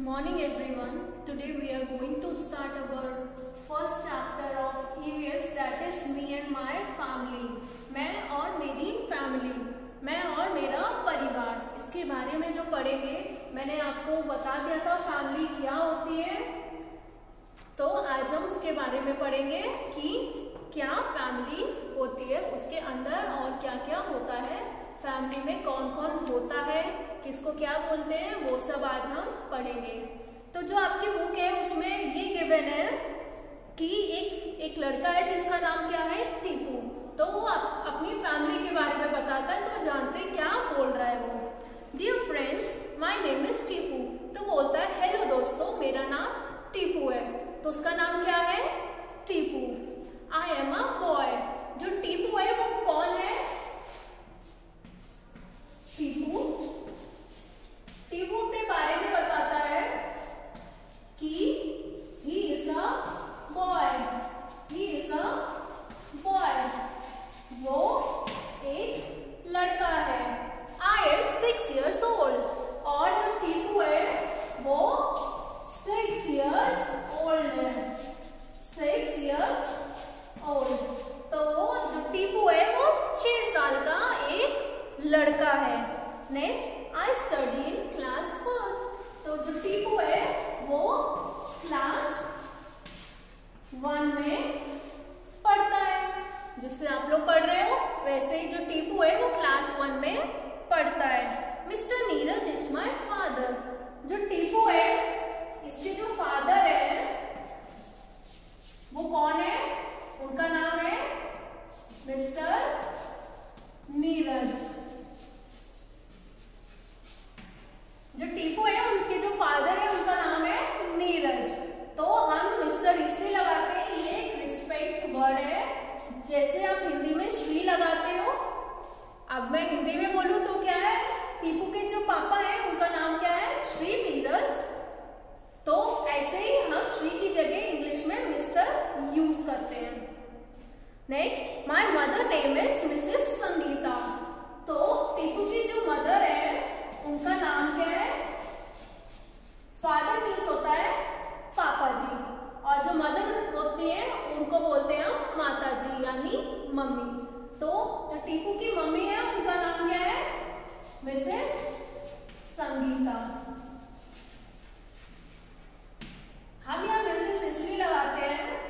morning everyone. Today we are going to start our first chapter of EVS, that is me and my family. मैं और मेरी family, मैं और मेरा परिवार, इसके बारे में जो पढ़ेंगे। मैंने आपको बता दिया था फैमिली क्या होती है, तो आज हम उसके बारे में पढ़ेंगे कि क्या फैमिली होती है, उसके अंदर और क्या क्या होता है, फैमिली में कौन कौन होता है, किसको क्या बोलते हैं, वो सब आज हम पढ़ेंगे। तो जो आपकी बुक है उसमें ये गिवन है कि एक लड़का है जिसका नाम क्या है, टीपू। तो वो अपनी फैमिली के बारे में बताता है, तो जानते हैं क्या बोल रहा है वो। Dear friends, my name is Tipu. तो बोलता है हेलो दोस्तों, मेरा नाम टीपू है। तो उसका नाम क्या है, Tipu. I am a boy. जो टीपू है वो कौन है, टीपू अपने बारे में बताता है कि he is a boy, वो एक लड़का है। I am 6 years old। और जो टीपू है वो 6 years old है, 6 years old। तो वो जो टीपू है वो 6 साल का एक लड़का है। Next, I study in class first. तो जो टीपू है वो क्लास 1 में पढ़ता है। जिससे आप लोग पढ़ रहे हो वैसे ही जो टीपू है वो क्लास 1 में पढ़ता है। Mister Neeraj is my father. जो टीपू है इसके जो फादर है वो कौन है, उनका नाम है मिस्टर नीरज। जो टीपू है उनके जो फादर है उनका नाम है नीरज। तो हम मिस्टर इसलिए लगाते हैं, ये एक रिस्पेक्ट वर्ड है, जैसे आप हिंदी में श्री लगाते हो। अब मैं हिंदी में बोलूं तो क्या है, टीपू के जो पापा है उनका नाम क्या है, श्री नीरज। तो ऐसे ही हम श्री की जगह इंग्लिश में मिस्टर यूज करते हैं। Next, my mother name is missus Sangeeta. तो टीपू की जो मदर है उनका नाम क्या है, फादर मीन्स होता है पापा जी, और जो मदर होती है उनको बोलते हैं हम माता जी यानी मम्मी। तो जो टीपू की मम्मी है उनका नाम क्या है, मिसेस संगीता। हम यहाँ मिसेस इसलिए लगाते हैं,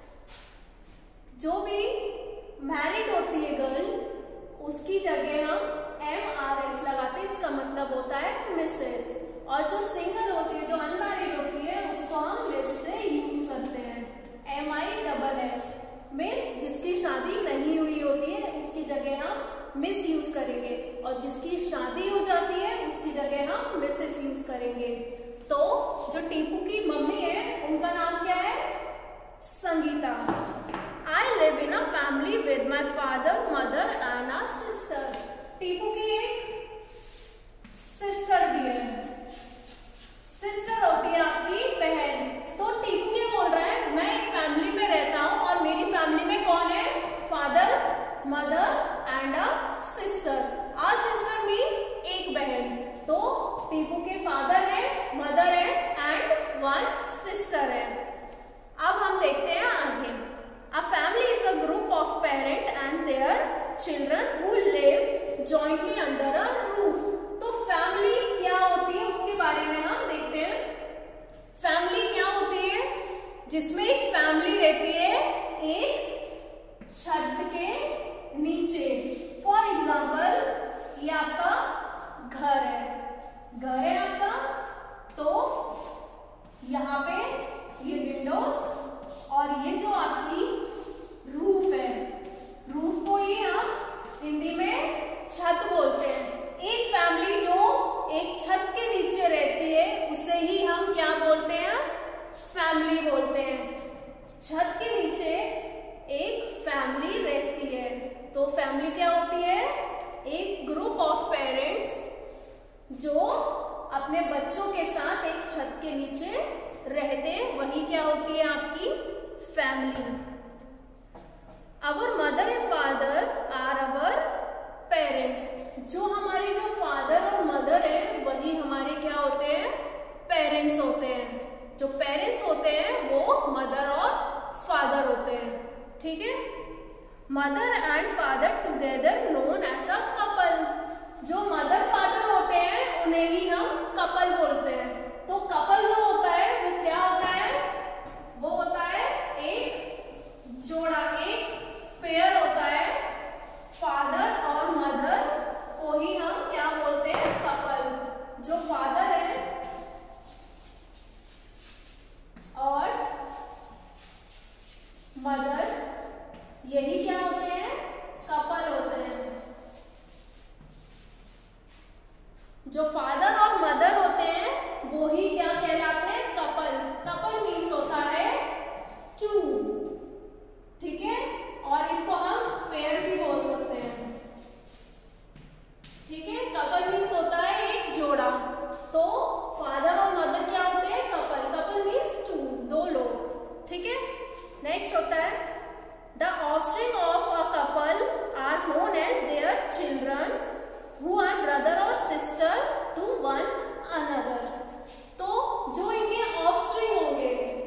जो भी मैरिड होती है गर्ल उसकी जगह हम MRS लगाते हैं, इसका मतलब होता है मिसेस। और जो सिंगल होती है, जो अनमैरिड होती है, उसको हम मिस से यूज करते हैं, MISS। मिस जिसकी शादी नहीं हुई होती है उसकी जगह हम मिस यूज करेंगे, और जिसकी शादी हो जाती है उसकी जगह हम मिसेस यूज करेंगे। तो जो टीपू की मम्मी है उनका नाम क्या है, Sangeeta. I live in a family with my father, mother and a sister। Tipu की एक सिस्टर भी है, सिस्टर होती है आपकी बहन। तो टीपू क्या बोल रहा है, मैं एक फैमिली में रहता हूँ और मेरी फैमिली में कौन है, father, mother and a sister. A sister means एक बहन। तो टीपू के फादर है, मदर है एंड 1 सिस्टर है। अब हम देखते हैं आगे। A family is a group of parents and their children who live jointly under a roof। तो फैमिली क्या होती है उसके बारे में हम देखते हैं। फैमिली क्या होती है, जिसमें एक फैमिली रहती है एक छत के नीचे। फॉर एग्जाम्पल, ये आपका घर है आपका, तो यहाँ पे ये विंडोज और ये जो आपकी रूफ है, रूफ को ही हम हिंदी में छत बोलते हैं। एक फैमिली जो एक छत के नीचे रहती है उसे ही हम क्या बोलते हैं, फैमिली बोलते हैं। छत के नीचे एक फैमिली रहती है, तो फैमिली क्या होती है, एक ग्रुप ऑफ पेरेंट्स जो अपने बच्चों के साथ एक छत के नीचे रहते हैं, वही क्या होती है आपकी family. Our mother and father are our parents. जो हमारे जो फादर और मदर है वही हमारे क्या होते हैं, पेरेंट्स होते हैं। Mother and father together known as a couple. जो मदर फादर होते हैं उन्हें ही हम कपल बोलते हैं। तो कपल जो होता है वो क्या होता है? वो होता है एक जोड़ा, एक पेयर होता है। फादर और मदर को ही हम क्या बोलते हैं? कपल। जो फादर है और मदर यही क्या होते हैं? कपल होते हैं। जो फादर और मदर होते हैं वो ही क्या कहलाते हैं? कपल। कपल मीन्स होता है टू, ठीक है, और इसको हम पेयर भी बोल सकते हैं, ठीक है। कपल मीन्स होता है एक जोड़ा। तो फादर और मदर क्या होते हैं? कपल। कपल मीन्स टू, दो लोग, ठीक है। नेक्स्ट होता है the offspring of a couple are known as their children who are brother or sister to one another। तो जो इनके ऑफस्प्रिंग होंगे,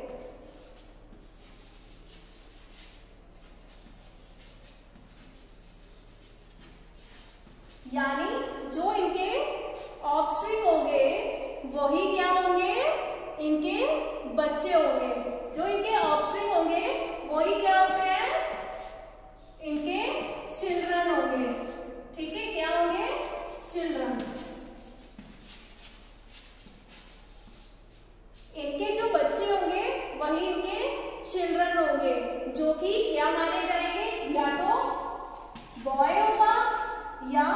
यानी जो इनके ऑफस्प्रिंग होंगे वही क्या होंगे? इनके बच्चे होंगे। जो इनके ऑफस्प्रिंग होंगे वही क्या होते हैं? इनके चिल्ड्रन होंगे, ठीक है। क्या होंगे? चिल्ड्रन। इनके जो बच्चे होंगे वही इनके चिल्ड्रन होंगे, जो कि क्या माने जाएंगे? या तो बॉय होगा या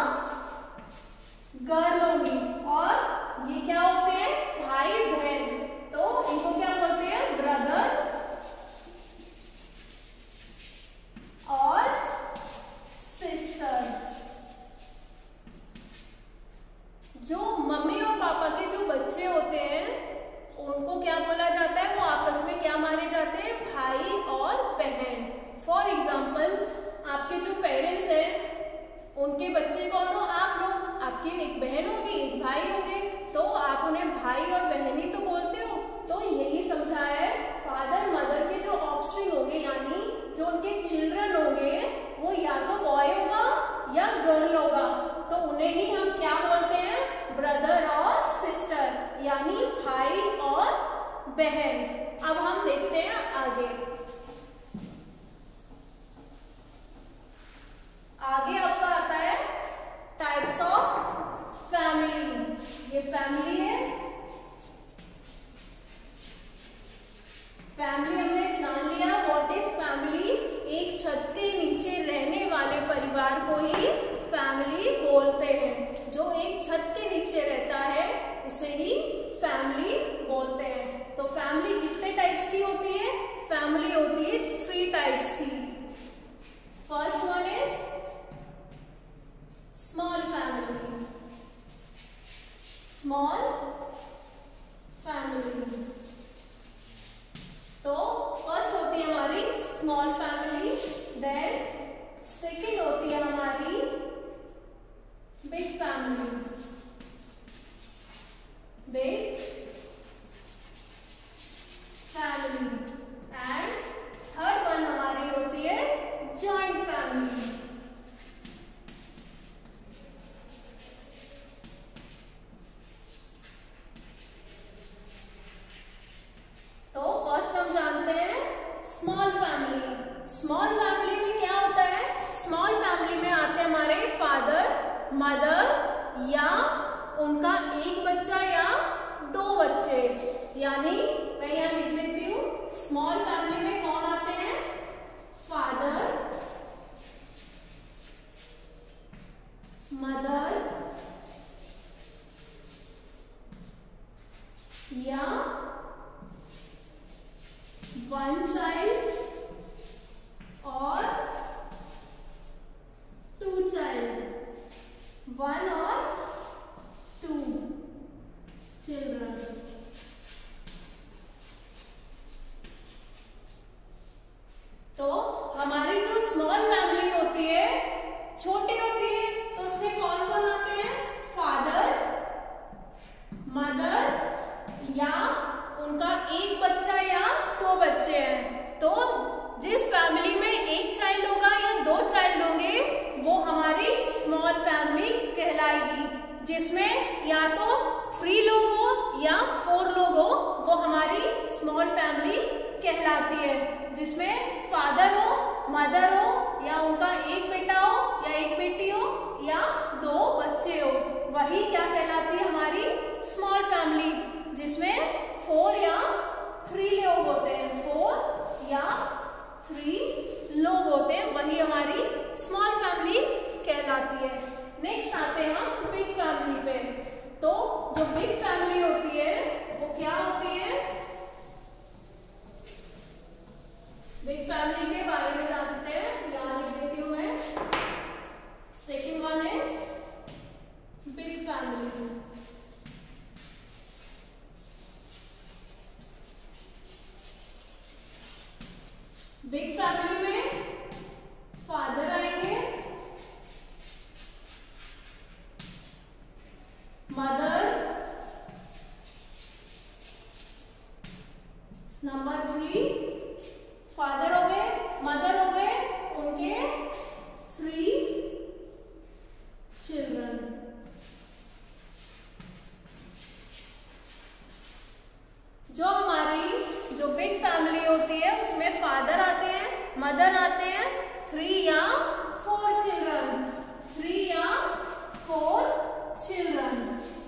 गर्ल होगी। और ये क्या होते हैं? भाई बहन। तो इनको क्या बोलते हैं? ब्रदर और सिस्टर। जो मम्मी और पापा के जो बच्चे होते हैं उनको क्या बोला जाता है? वो आपस में क्या माने जाते हैं? भाई और बहन। फॉर एग्जाम्पल, आपके जो पेरेंट्स हैं उनके बच्चे कौन हो? आप लोग। आपकी एक बहन होगी, एक भाई होंगे, तो आप उन्हें भाई और बहन ही तो बोलते हो। तो यही समझा है, फादर मदर के जो ऑफस्प्रिंग होंगे यानी जो उनके चिल्ड्रन होंगे वो या तो बॉय होगा या गर्ल होगा, तो उन्हें ही हम क्या बोलते हैं? ब्रदर और सिस्टर, यानी भाई और बहन। अब हम देखते हैं आगे। आगे आपका आता है टाइप्स ऑफ फैमिली। ये फैमिली है। फैमिली हमने जान लिया, व्हाट इज फैमिली। एक छत के नीचे रहने वाले परिवार को ही फैमिली बोलते हैं। जो एक छत के नीचे रहता है उसे ही फैमिली बोलते हैं। तो फैमिली कितने टाइप्स की होती है? फैमिली होती है 3 टाइप्स की। First one is small family. Small family. तो फर्स्ट होती है हमारी स्मॉल फैमिली। देन सेकंड होती है हमारी big family. Big family. And third one हमारी होती है जॉइंट फैमिली। तो फर्स्ट हम जानते हैं स्मॉल फैमिली। स्मॉल फैमिली में क्या होता है? स्मॉल फैमिली में आते हैं हमारे फादर मदर या उनका एक बच्चा या 2 बच्चे। यानी मैं यहां लिख देती हूं, स्मॉल फैमिली में कौन आते हैं? फादर मदर या 1 चाइल्ड और 2 चाइल्ड। 1 और 2 चिल्ड्रन। तो हमारी जो स्मॉल फैमिली होती है, छोटी होती है, तो उसमें कौन कौन आते हैं? फादर मदर या उनका एक बच्चा या 2 बच्चे हैं। तो जिस फैमिली में एक चाइल्ड होगा या 2 जिसमें या तो 3 लोग हो या 4 लोग हो, वो हमारी स्मॉल फैमिली कहलाती है। जिसमें फादर हो, मदर हो, या उनका एक बेटा हो या एक बेटी हो या 2 बच्चे हो, वही क्या कहलाती है हमारी स्मॉल फैमिली। जिसमें 4 या 3 लोग होते हैं, 4 या 3 लोग होते हैं, वही हमारी स्मॉल फैमिली कहलाती है। नेक्स्ट आते हैं हम बिग फैमिली पे। तो जो बिग फैमिली होती है वो क्या होती है? बिग फैमिली के बारे में जानते हैं, यहाँ लिख देती हूँ मैं। Second one is big family. Big family में फादर आएंगे, मदर, नंबर 3 फादर हो गए, मदर हो गए, उनके 3 चिल्ड्रन। जो हमारी जो बिग फैमिली होती है उसमें फादर आते हैं, मदर आते हैं, 3 या 4 चिल्ड्रन, 3 या 4 चिल्ड्रन।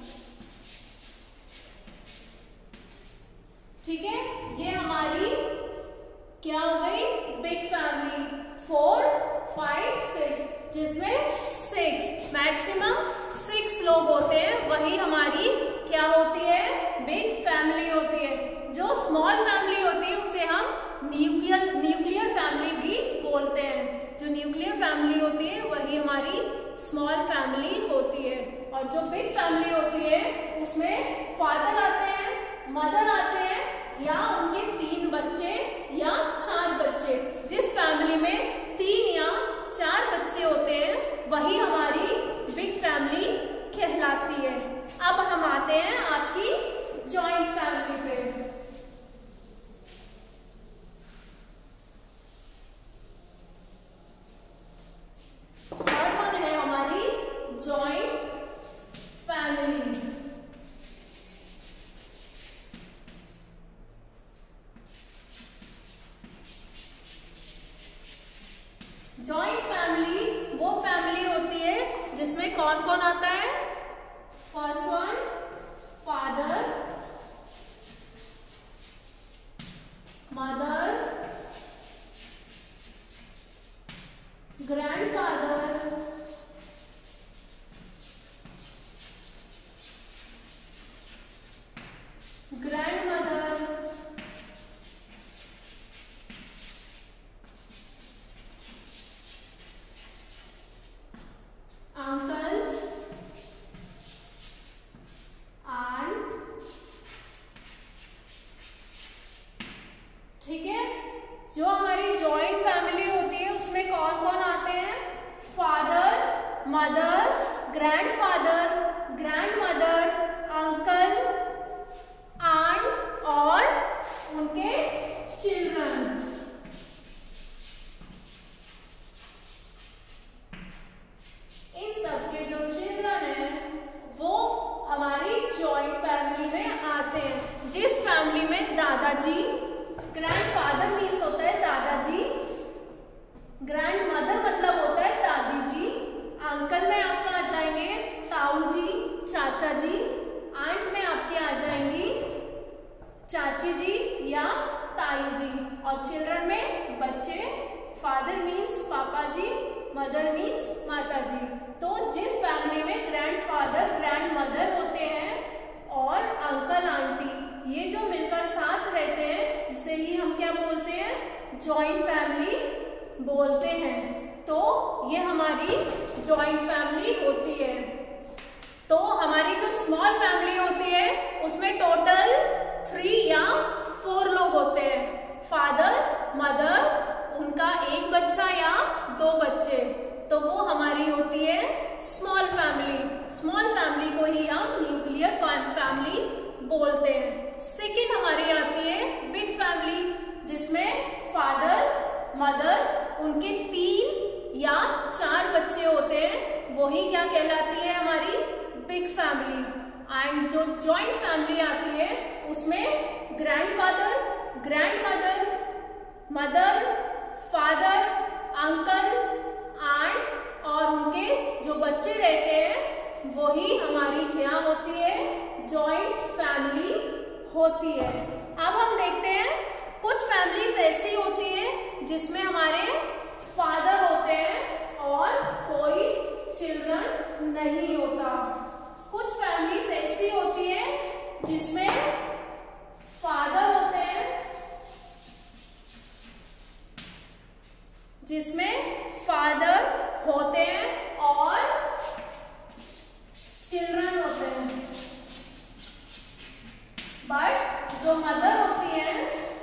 ठीक है, ये हमारी क्या हो गई बिग फैमिली। 4, 5, 6, जिसमें 6 मैक्सिमम 6 लोग होते हैं, वही हमारी क्या होती है बिग फैमिली होती है। जो स्मॉल फैमिली होती है उसे हम न्यूक्लियर फैमिली भी बोलते हैं। जो न्यूक्लियर फैमिली होती है वही हमारी स्मॉल फैमिली होती है। और जो बिग फैमिली होती है उसमें फादर आते हैं, मदर आते हैं, या उनके 3 बच्चे या 4 बच्चे। जिस फैमिली में 3 या 4 बच्चे होते हैं वही हमारी बिग फैमिली कहलाती है। अब हम आते हैं आपकी जॉइंट फैमिली पे। थर्ड वन है हमारी जॉइंट फैमिली। जॉइंट फैमिली वो फैमिली होती है जिसमें कौन कौन आता है? First one father, mother, grandfather, grandmother, uncle, aunt. ठीक है, जो हमारी जॉइंट फैमिली होती है उसमें कौन कौन आते हैं? Father, mother, grandfather, grandmother, uncle, aunt और उनके चिल्ड्रन। इन सबके जो चिल्ड्रन है वो हमारी जॉइंट फैमिली में आते हैं। जिस फैमिली में दादाजी, ग्रैंडफादर मीन्स होता है दादाजी, ग्रैंडमदर मतलब होता है दादी जी, अंकल में आपका आ जाएंगे ताऊ जी, चाचा जी, आंट में आपके आ जाएंगी चाची जी या ताई जी, और चिल्ड्रन में बच्चे, फादर मीन्स पापा जी, मदर मीन्स माता जी। तो जिस फैमिली में ग्रैंडफादर, ग्रैंडमदर होते हैं और अंकल आंटी ये जो मिलकर साथ रहते हैं, इसे ही हम क्या बोलते हैं? जॉइंट फैमिली बोलते हैं। तो ये हमारी जॉइंट फैमिली होती है। तो हमारी जो स्मॉल फैमिली होती है उसमें टोटल 3 या 4 लोग होते हैं। फादर, मदर, उनका एक बच्चा या 2 बच्चे, तो वो हमारी होती है स्मॉल फैमिली। स्मॉल फैमिली को ही हम न्यूक्लियर फैमिली बोलते हैं। सेकेंड हमारी आती है बिग फैमिली, जिसमें फादर, मदर, उनके 3 या 4 बच्चे होते हैं, वही क्या कहलाती है हमारी बिग फैमिली। एंड जो जॉइंट फैमिली आती है उसमें grandfather, grandmother, mother, father, uncle, aunt और उनके जो बच्चे रहते हैं वही हमारी क्या होती है, जॉइंट फैमिली होती है। अब हम देखते हैं कुछ फैमिलीज ऐसी होती है जिसमें हमारे फादर होते हैं और कोई चिल्ड्रन नहीं होता। कुछ फैमिलीज ऐसी होती है जिसमें फादर होते हैं, और चिल्ड्रन होते हैं, बट जो मदर होती है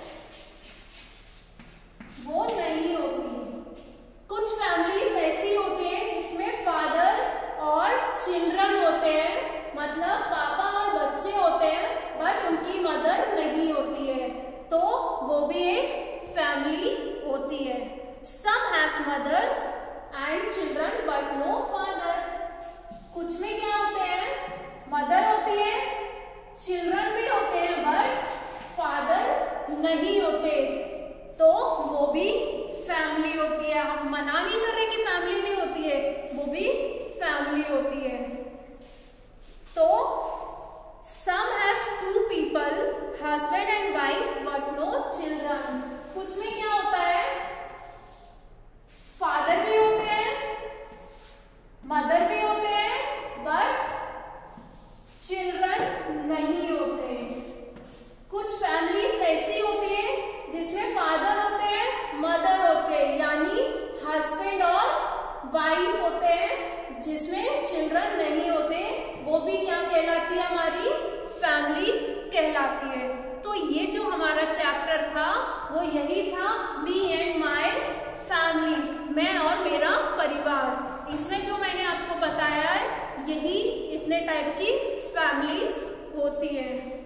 वो नहीं होती। कुछ फैमिलीज ऐसी होती है जिसमें फादर और चिल्ड्रन होते हैं, मतलब पापा और बच्चे होते हैं बट उनकी मदर नहीं होती है, तो वो भी एक फैमिली होती है। Some have mother and children but no father। कुछ में क्या होते हैं, मदर होती है, चिल्ड्रन भी होते हैं बट फादर नहीं होते, तो वो भी फैमिली होती है। हम मना नहीं कर रहे कि फैमिली नहीं होती है, वो भी फैमिली होती है। तो some have two people, husband and wife but no children। कुछ में क्या होता है, फादर भी होते हैं, मदर भी होते हैं बट चिल्ड्रन नहीं होते। कुछ फैमिलीज ऐसी होती है जिसमें फादर होते हैं, मदर होते हैं, यानी हस्बैंड और वाइफ होते हैं, जिसमें चिल्ड्रन नहीं होते, वो भी क्या कहलाती है, हमारी फैमिली कहलाती है। तो ये जो हमारा चैप्टर था वो यही था, मी एंड माय फैमिली, मैं और मेरा परिवार। इसमें जो मैंने आपको बताया है यही इतने टाइप की फैमिलीज होती है।